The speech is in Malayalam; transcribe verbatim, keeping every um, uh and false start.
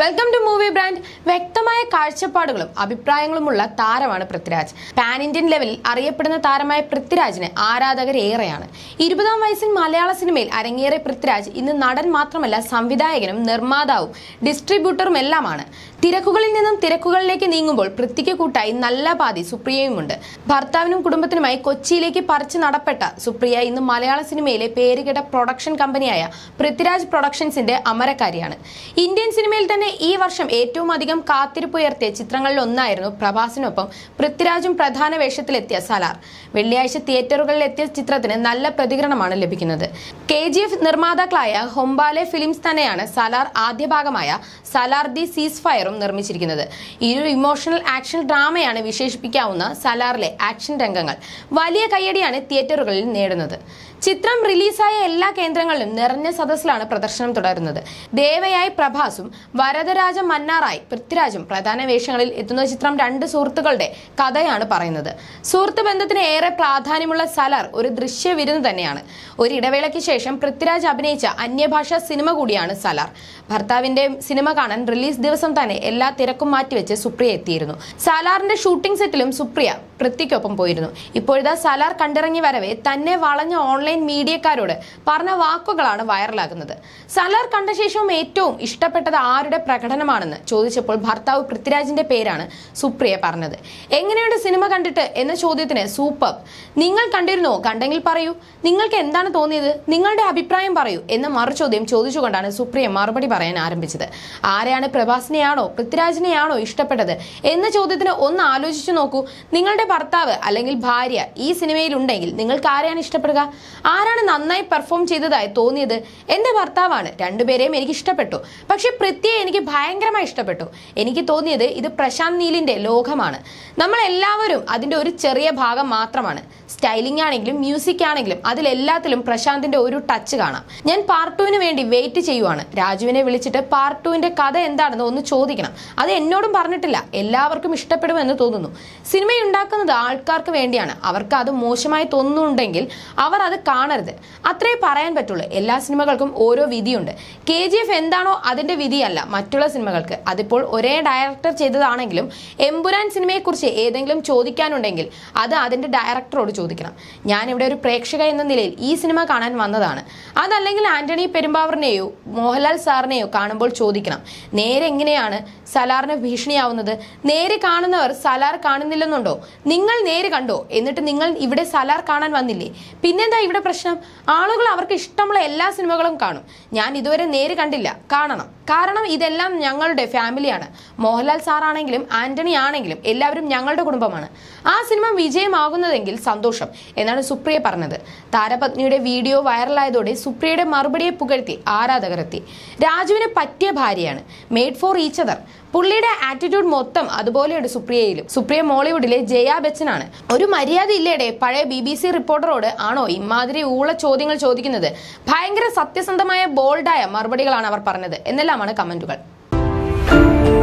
Welcome to movie brand. വ്യക്തമായ കാഴ്ചപ്പാടുകളും അഭിപ്രായങ്ങളുമുള്ള താരമാണ് പൃഥ്വിരാജ്. പാൻ ഇന്ത്യൻ ലെവലിൽ അറിയപ്പെടുന്ന താരമായ പൃഥ്വിരാജിന് ആരാധകരേറെയാണ്. ഇരുപതാം വയസ്സിൽ മലയാള സിനിമയിൽ അരങ്ങേറിയ പൃഥ്വിരാജ് ഇന്ന് നടൻ മാത്രമല്ല, സംവിധായകനും നിർമ്മാതാവും ഡിസ്ട്രിബ്യൂട്ടറും എല്ലാമാണ്. തിരക്കുകളിൽ നിന്നും തിരക്കുകളിലേക്ക് നീങ്ങുമ്പോൾ പൃഥ്വിക്ക് കൂട്ടായി നല്ല പാതി സുപ്രിയയുമുണ്ട്. ഭർത്താവിനും കുടുംബത്തിനുമായി കൊച്ചിയിലേക്ക് പറിച്ചു നടപ്പെട്ട സുപ്രിയ ഇന്ന് മലയാള സിനിമയിലെ പേരുകേട്ട പ്രൊഡക്ഷൻ കമ്പനിയായ പൃഥ്വിരാജ് പ്രൊഡക്ഷൻസിന്റെ അമരക്കാരിയാണ്. ഇന്ത്യൻ സിനിമയിൽ തന്നെ ഈ വർഷം ഏറ്റവും അധികം കാത്തിരിപ്പുയർത്തിയ ചിത്രങ്ങളിൽ ഒന്നായിരുന്നു പ്രഭാസിനൊപ്പം പൃഥ്വിരാജും പ്രധാന വേഷത്തിലെത്തിയ സലാർ. വെള്ളിയാഴ്ച തിയേറ്ററുകളിൽ എത്തിയ ചിത്രത്തിന് നല്ല പ്രതികരണമാണ് ലഭിക്കുന്നത്. കെ ജി എഫ് നിർമ്മാതാക്കളായ ഹൊംബാലെ ഫിലിംസ് തന്നെയാണ് സലാർ ആദ്യ ഭാഗമായ സലാർ ദി സീസ് ഫയറും നിർമ്മിച്ചിരിക്കുന്നത്. ഒരു ഇമോഷണൽ ആക്ഷൻ ഡ്രാമയാണ് വിശേഷിപ്പിക്കാവുന്ന സലാറിലെ ആക്ഷൻ രംഗങ്ങൾ വലിയ കയ്യടിയാണ് തിയേറ്ററുകളിൽ നേടുന്നത്. ചിത്രം റിലീസായ എല്ലാ കേന്ദ്രങ്ങളിലും നിറഞ്ഞ സദസ്സിലാണ് പ്രദർശനം തുടരുന്നത്. ദേവയായി പ്രഭാസും വരദരാജ മന്നാറായി പൃഥ്വിരാജും പ്രധാന വേഷങ്ങളിൽ എത്തുന്ന ചിത്രം രണ്ട് സുഹൃത്തുക്കളുടെ കഥയാണ് പറയുന്നത്. സുഹൃത്ത് ബന്ധത്തിന് ഏറെ പ്രാധാന്യമുള്ള സലാർ ഒരു ദൃശ്യ വിരുന്ന് തന്നെയാണ്. ഒരു ഇടവേളയ്ക്ക് ശേഷം പൃഥ്വിരാജ് അഭിനയിച്ച അന്യഭാഷാ സിനിമ കൂടിയാണ് സലാർ. ഭർത്താവിന്റെ സിനിമ കാണാൻ റിലീസ് ദിവസം തന്നെ എല്ലാ തിരക്കും മാറ്റിവെച്ച് സുപ്രിയ എത്തിയിരുന്നു. സലാറിന്റെ ഷൂട്ടിംഗ് സെറ്റിലും സുപ്രിയ പൃഥ്വിക്കൊപ്പം പോയിരുന്നു. ഇപ്പോഴത്തെ സലാർ കണ്ടിറങ്ങി വരവെ തന്നെ വളഞ്ഞ ഓൺലൈൻ മീഡിയക്കാരോട് പറഞ്ഞ വാക്കുകളാണ് വൈറലാകുന്നത്. സലാർ കണ്ട ശേഷവും ഏറ്റവും ഇഷ്ടപ്പെട്ടത് ആരുടെ പ്രകടനമാണെന്ന് ചോദിച്ചപ്പോൾ ഭർത്താവ് പൃഥ്വിരാജിന്റെ പേരാണ് സുപ്രിയ പറഞ്ഞത്. എങ്ങനെയുണ്ട് സിനിമ കണ്ടിട്ട് എന്ന ചോദ്യത്തിന് സൂപ്പർ. നിങ്ങൾ കണ്ടിരുന്നോ? കണ്ടെങ്കിൽ പറയൂ. നിങ്ങൾക്ക് എന്താണ് തോന്നിയത്? നിങ്ങളുടെ അഭിപ്രായം പറയൂ എന്ന മറുചോദ്യം ചോദിച്ചുകൊണ്ടാണ് സുപ്രിയ മറുപടി പറയാൻ ആരംഭിച്ചത്. ആരെയാണ്, പ്രഭാസിനെയാണോ പൃഥ്വിരാജിനെയാണോ ഇഷ്ടപ്പെട്ടത് എന്ന ചോദ്യത്തിന് ഒന്ന് ആലോചിച്ചു നോക്കൂ. നിങ്ങളുടെ ഭർത്താവ് അല്ലെങ്കിൽ ഭാര്യ ഈ സിനിമയിൽ ഉണ്ടെങ്കിൽ നിങ്ങൾക്ക് ആരെയാണ് ഇഷ്ടപ്പെടുക? ആരാണ് നന്നായി പെർഫോം ചെയ്തതായി തോന്നിയത്? എന്റെ ഭർത്താവാണ്. രണ്ടുപേരെയും എനിക്ക് ഇഷ്ടപ്പെട്ടു. പക്ഷെ പൃഥ്വിയെ എനിക്ക് ഭയങ്കരമായി ഇഷ്ടപ്പെട്ടു. എനിക്ക് തോന്നിയത് ഇത് പ്രശാന്ത് നീലിന്റെ ലോകമാണ്. നമ്മൾ എല്ലാവരും അതിന്റെ ഒരു ചെറിയ ഭാഗം മാത്രമാണ്. സ്റ്റൈലിംഗ് ആണെങ്കിലും മ്യൂസിക് ആണെങ്കിലും അതിലെല്ലാത്തിലും പ്രശാന്തിന്റെ ഒരു ടച്ച് കാണാം. ഞാൻ പാർട്ട് ടുവിന് വേണ്ടി വെയിറ്റ് ചെയ്യുവാണ്. രാജുവിനെ വിളിച്ചിട്ട് പാർട്ട് ടുവിന്റെ കഥ എന്താണെന്ന് ഒന്ന് ചോദിക്കണം. അത് എന്നോടും പറഞ്ഞിട്ടില്ല. എല്ലാവർക്കും ഇഷ്ടപ്പെടുമെന്ന് തോന്നുന്നു. സിനിമയുണ്ടാക്കുന്നത് ആൾക്കാർക്ക് വേണ്ടിയാണ്. അവർക്ക് അത് മോശമായി തോന്നുന്നുണ്ടെങ്കിൽ അവർ അത് കാണരുത്. അത്രേ പറയാൻ പറ്റുള്ളൂ. എല്ലാ സിനിമകൾക്കും ഓരോ വിധിയുണ്ട്. കെ ജി എഫ് എന്താണോ അതിന്റെ വിധിയല്ല മറ്റുള്ള സിനിമകൾക്ക്. അതിപ്പോൾ ഒരേ ഡയറക്ടർ ചെയ്തതാണെങ്കിലും എമ്പുരാൻ സിനിമയെക്കുറിച്ച് ഏതെങ്കിലും ചോദിക്കാനുണ്ടെങ്കിൽ അത് അതിന്റെ ഡയറക്ടറോട് ചോദിക്കണം. ഞാൻ ഇവിടെ ഒരു പ്രേക്ഷക എന്ന നിലയിൽ ഈ സിനിമ കാണാൻ വന്നതാണ്. അതല്ലെങ്കിൽ ആന്റണി പെരുമ്പാവൂരിനെയോ മോഹൻലാൽ സാറിനെയോ കാണുമ്പോൾ ചോദിക്കണം. നേരെ എങ്ങനെയാണ് സലാറിന് ഭീഷണിയാവുന്നത്? നേരെ കാണുന്നവർ സലാർ കാണുന്നില്ലെന്നുണ്ടോ? നിങ്ങൾ നേരെ കണ്ടോ? എന്നിട്ട് നിങ്ങൾ ഇവിടെ സലാർ കാണാൻ വന്നില്ലേ? പിന്നെന്താ ഇവിടെ പ്രശ്നം? ആളുകൾ അവർക്ക് ഇഷ്ടമുള്ള എല്ലാ സിനിമകളും കാണും. ഞാൻ ഇതുവരെ നേരെ കണ്ടില്ല. കാണണം. കാരണം ഇതെല്ലാം ഞങ്ങളുടെ ഫാമിലിയാണ്. മോഹൻലാൽ സാറാണെങ്കിലും ആന്റണി ആണെങ്കിലും എല്ലാവരും ഞങ്ങളുടെ കുടുംബമാണ്. ആ സിനിമ വിജയമാകുന്നതെങ്കിൽ സന്തോഷം എന്നാണ് സുപ്രിയ പറഞ്ഞത്. താരപത്നിയുടെ വീഡിയോ വൈറലായതോടെ സുപ്രിയയുടെ മറുപടിയെ പുകഴ്ത്തി ആരാധകരെത്തി. രാജുവിന് പറ്റിയ ഭാര്യയാണ്. Made for each other. പുള്ളിയുടെ ആറ്റിറ്റ്യൂഡ് മൊത്തം അതുപോലെയുണ്ട് സുപ്രിയയിലും. സുപ്രിയ മോളിവുഡിലെ ജയ ബച്ചനാണ്. ഒരു മര്യാദ ഇല്ലേടെ പഴയ ബി ബി സി റിപ്പോർട്ടറോട് ആണോ ഇമാതിരി ഊള ചോദ്യങ്ങൾ ചോദിക്കുന്നത്? ഭയങ്കര സത്യസന്ധമായ ബോൾഡായ മറുപടികളാണ് അവർ പറഞ്ഞത് എന്നെല്ലാമാണ് കമന്റുകൾ.